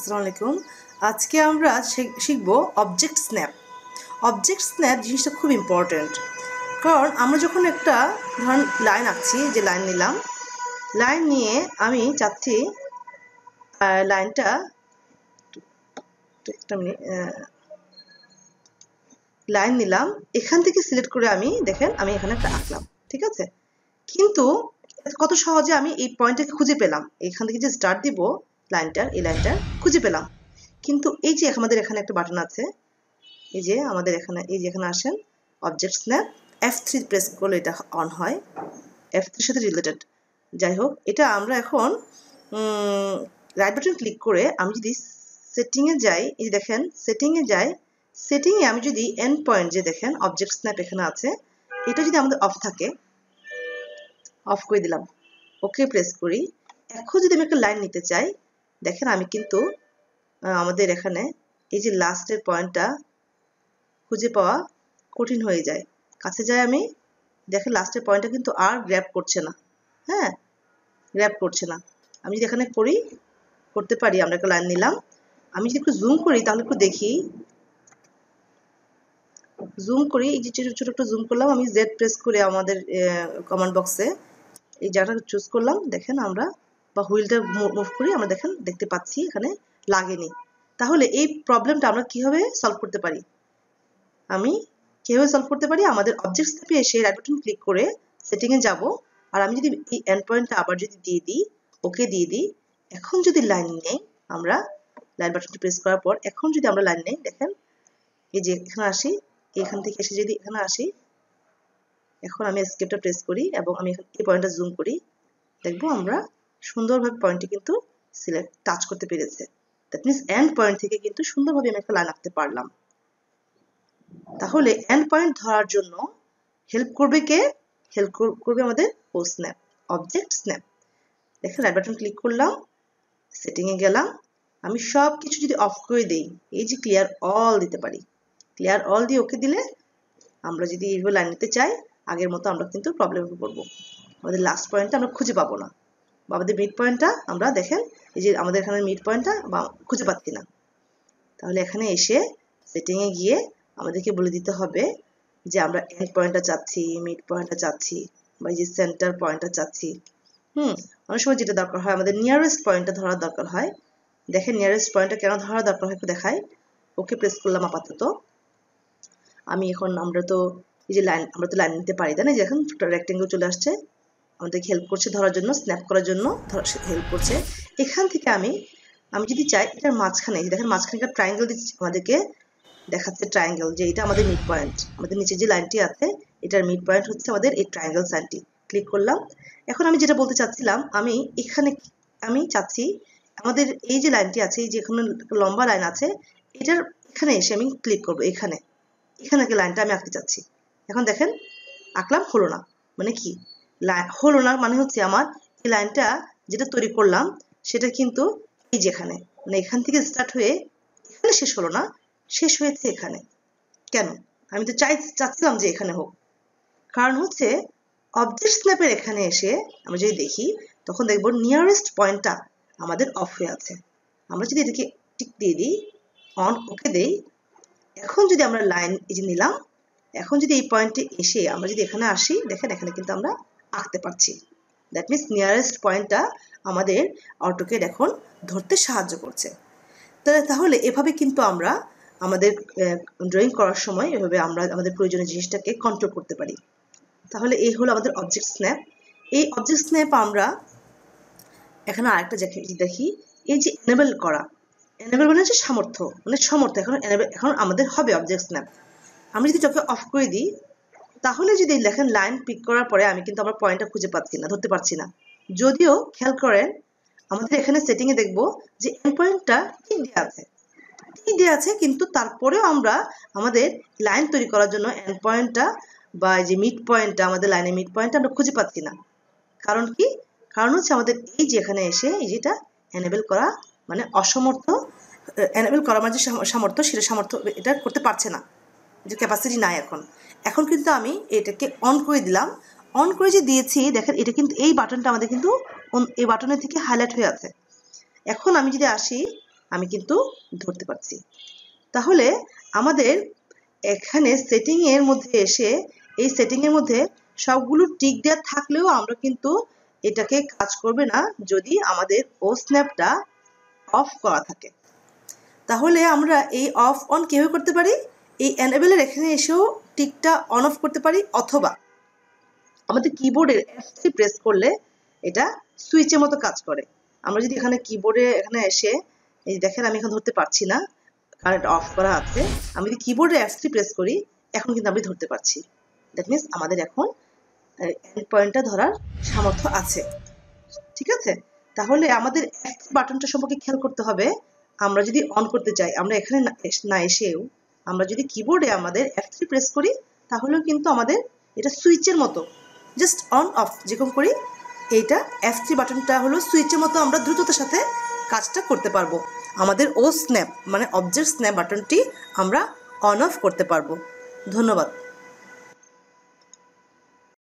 আসসালামু আলাইকুম। আজকে আমরা শিখব অবজেক্ট স্ন্যাপ। অবজেক্ট স্ন্যাপ জিনিসটা খুব ইম্পর্ট্যান্ট, কারণ আমরা যখন একটা ধরুন লাইন আঁকছি, যে লাইন নিলাম, লাইন নিয়ে আমি চাচ্ছি লাইনটা একটা মিনিট, লাইন নিলাম, এখান থেকে সিলেক্ট করে আমি দেখেন আমি এখানে একটা আঁকলাম, ঠিক আছে। কিন্তু কত সহজে আমি এই পয়েন্টটাকে খুঁজে পেলাম, এখান থেকে যে স্টার্ট দিব লাইনটার, এই লাইনটা খুঁজে পেলাম। কিন্তু এই যে আমাদের এখানে একটা বাটন আছে, এই যে আমাদের এখানে, এই যে এখানে আসেন অবজেক্ট স্ন্যাপ, F3 প্রেস করলে এটা অন হয়, F3 এর সাথে রিলেটেড। যাই হোক, এটা আমরা এখন রাইট বাটন ক্লিক করে আমি যদি সেটিংয়ে যাই, এই দেখেন সেটিংয়ে যাই, সেটিংয়ে আমি যদি এন্ড পয়েন্ট, যে দেখেন অবজেক্ট স্ন্যাপ এখানে আছে, এটা যদি আমাদের অফ থাকে, অফ করে দিলাম, ওকে প্রেস করি। এখন যদি আমি একটা লাইন নিতে চাই, দেখেন আমি কিন্তু আমাদের এখানে এই যে লাস্টের পয়েন্টটা খুঁজে পাওয়া কঠিন হয়ে যায়। কাছে যাই আমি, দেখেন লাস্টের পয়েন্টটা কিন্তু আর গ্র্যাব করছে না, হ্যাঁ, গ্র্যাব করছে না। আমি যদি এখানে করতে পারি, আমরা একটা লাইন নিলাম, আমি যদি একটু জুম করি তাহলে একটু দেখি, জুম করি, এই যে ছোট একটু জুম করলাম, আমি জেড প্রেস করে আমাদের কমান্ড বক্সে এই জায়গাটা চুজ করলাম, দেখেন আমরা, বা হুইলটা মুভ করি, আমরা দেখেন দেখতে পাচ্ছি এখানে লাগেনি। তাহলে এই প্রবলেমটা আমরা কিভাবে সলভ করতে পারি? আমি কিভাবে সলভ করতে পারি? আমাদের অবজেক্ট স্ন্যাপে এসে রাইট বাটন ক্লিক করে সেটিংয়ে যাব, আর আমি যদি এই এন্ড পয়েন্টটা আবার যদি দিয়ে দিই, ওকে দিয়ে দিই, এখন যদি লাইন নেই, আমরা লাইন বাটনটি প্রেস করার পর এখন যদি আমরা লাইন নেই, দেখেন এই যে এখানে আসি, এখান থেকে এসে যদি এখানে আসি, এখন আমি এসকেপটা প্রেস করি এবং আমি এই পয়েন্টটা জুম করি, দেখবো আমরা সুন্দরভাবে পয়েন্টটি কিন্তু সিলেক্ট টাচ করতে পেরেছে। দ্যাট মিনস এন্ড পয়েন্ট থেকে কিন্তু সুন্দরভাবে আমি একটা লাইন আঁকতে পারলাম। তাহলে এন্ড পয়েন্ট ধরার জন্য হেল্প করবে কে? হেল্প করবে আমাদের ও স্ন্যাপ, অবজেক্ট স্ন্যাপ। দেখেন রাইট বাটন ক্লিক করলাম, সেটিংয়ে গেলাম, আমি সব কিছু যদি অফ করে দেই, এই যে ক্লিয়ার অল দিতে পারি, ক্লিয়ার অল দিয়ে ওকে দিলে আমরা যদি এইভাবে লাইন নিতে চাই, আগের মতো আমরা কিন্তু প্রবলেমে পড়বো, আমাদের লাস্ট পয়েন্টটা আমরা খুঁজে পাবো না, বা আমাদের মিড পয়েন্টটা আমরা দেখেন এই যে আমাদের এখানে মিড পয়েন্টটা বা খুঁজে পাচ্ছি না। তাহলে এখানে এসে সেটিংয়ে গিয়ে আমাদেরকে বলে দিতে হবে যে আমরা এন্ড পয়েন্টটা চাচ্ছি, মিড পয়েন্টটা চাচ্ছি, বা এই যে সেন্টার পয়েন্টটা চাচ্ছি। অনেক সময় যেটা দরকার হয়, আমাদের নিয়ারেস্ট পয়েন্টটা ধরার দরকার হয়। দেখেন নিয়ারেস্ট পয়েন্টটা কেন ধরার দরকার হয় একটু দেখাই। ওকে প্রেস করলাম আপাতত। আমি এখন, আমরা তো এই যে লাইন, আমরা তো লাইন নিতে পারি, তাই না? যে এখন রেক্টেঙ্গেল চলে আসছে, আমাদেরকে হেল্প করছে ধরার জন্য, স্ন্যাপ করার জন্য হেল্প করছে। এখান থেকে আমি যদি চাই, এটার মাঝখানে দেখেন মাঝখানে একটা ট্রায়াঙ্গেল দিচ্ছে, আমাদেরকে দেখাচ্ছে ট্রায়াঙ্গেল, যে এটা আমাদের মিড পয়েন্ট, আমাদের নিচে যে লাইনটি আছে এটার মিড পয়েন্ট হচ্ছে আমাদের এই ট্রায়াঙ্গেল সাইনটি। ক্লিক করলাম। এখন আমি যেটা বলতে চাচ্ছিলাম, আমি এখানে আমি চাচ্ছি আমাদের এই যে লাইনটি আছে, এই যে এখানে লম্বা লাইন আছে, এটার এখানে এসে আমি ক্লিক করবো, এখানে লাইনটা আমি আঁকতে চাচ্ছি। এখন দেখেন আঁকলাম, হলো না। মানে কি হলো না? মানে হচ্ছে আমার এই লাইনটা যেটা তৈরি করলাম সেটা কিন্তু এই যেখানে, মানে এখান থেকে স্টার্ট হয়ে এখানে শেষ হলো না, শেষ হয়েছে এখানে। কেন? আমি তো চাচ্ছিলাম যে এখানে হোক। কারণ হচ্ছে অবজেক্ট স্ন্যাপের এখানে এসে আমরা যদি দেখি, তখন দেখবো নিয়ারেস্ট পয়েন্টটা আমাদের অফ হয়ে আছে। আমরা যদি এটাকে টিক দিয়ে দিই, অন ওকে দেই, এখন যদি আমরা লাইন এই যে নিলাম, এখন যদি এই পয়েন্টে এসে আমরা যদি এখানে আসি, দেখেন এখানে কিন্তু আমরা আঁকতে পারছি। দ্যাট মিনস নিয়ারেস্ট পয়েন্টটা আমাদের অটোক্যাড এখন ধরতে সাহায্য করছে। তাহলে এভাবে কিন্তু আমরা আমাদের ড্রয়িং করার সময় এভাবে আমরা আমাদের প্রয়োজনীয় জিনিসটাকে কন্ট্রোল করতে পারি। তাহলে এই হলো আমাদের অবজেক্ট স্ন্যাপ। এই অবজেক্ট স্ন্যাপ আমরা এখানে আরেকটা দেখি, এই যে এনেবল করা, এনেবল মানে হচ্ছে সামর্থ্য, মানে সামর্থ্য এখন আমাদের হবে অবজেক্ট স্ন্যাপ। আমি যদি চোখে অফ করে দিই, তাহলে যদি দেখেন লাইন পিক করার পরে আমি কিন্তু আমার পয়েন্টটা খুঁজে পাচ্ছি না, ধরতে পারছি না। যদিও খেয়াল করেন আমাদের এখানে সেটিংয়ে দেখবো যে এন্ড পয়েন্টটা ঠিক দেওয়া আছে, কিন্তু তারপরেও আমরা আমাদের লাইন তৈরি করার জন্য এন্ড পয়েন্টটা বা যে মিড পয়েন্টটা, আমাদের লাইনের মিড পয়েন্টটা আমরা খুঁজে পাচ্ছি না। কারণ কি? কারণ হচ্ছে আমাদের এই যে এখানে এসে এই যেটা এনেবল করা মানে অসমর্থ, এনেবল করা মানে যে সামর্থ্য, সেটা সামর্থ্য এটা করতে পারছে না, যে ক্যাপাসিটি নাই এখন। এখন কিন্তু আমি এটাকে অন করে দিলাম, অন করে যে দিয়েছি, দেখেন এটা কিন্তু এই বাটনটা আমাদের কিন্তু এই বাটনের থেকে হাইলাইট হয়ে আছে। এখন আমি যদি আসি, আমি কিন্তু ধরতে পারছি। তাহলে আমাদের এখানে সেটিংয়ের মধ্যে এসে এই সেটিংয়ের মধ্যে সবগুলো টিক দেওয়া থাকলেও আমরা কিন্তু এটাকে কাজ করবে না যদি আমাদের ও স্ন্যাপটা অফ করা থাকে। তাহলে আমরা এই অফ অন কীভাবে করতে পারি? এই এনেবলের এখানে এসেও টিকটা অন অফ করতে পারি, অথবা আমাদের কিবোর্ডের F3 প্রেস করলে এটা সুইচের মতো কাজ করে। আমরা যদি এখানে কিবোর্ডে এখানে এসে এই দেখেন আমি এখন ধরতে পারছি না, কারেন্ট অফ করা আছে। আমি যদি কিবোর্ডে F3 প্রেস করি এখন কিন্তু আমি ধরতে পারছি। দ্যাট মিনস আমাদের এখন এন্ড পয়েন্টটা ধরার সামর্থ্য আছে। ঠিক আছে, তাহলে আমাদের F3 বাটনটা সম্পর্কে খেয়াল করতে হবে। আমরা যদি অন করতে চাই, আমরা এখানে না এসেও আমরা যদি কিবোর্ডে আমাদের F3 প্রেস করি তাহলেও কিন্তু আমাদের এটা সুইচের মতো জাস্ট অন অফ যেরকম করি, এইটা F3 বাটনটা হলো সুইচের মতো, আমরা দ্রুততার সাথে কাজটা করতে পারবো। আমাদের ও স্ন্যাপ মানে অবজেক্ট স্ন্যাপ বাটনটি আমরা অন অফ করতে পারবো। ধন্যবাদ।